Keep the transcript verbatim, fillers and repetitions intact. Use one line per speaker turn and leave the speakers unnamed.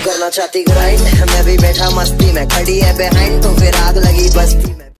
करना चाहती ग्राइंड, मैं भी बैठा मस्ती में, खड़ी है बिहाइंड तो फिर आग लगी बस्ती में।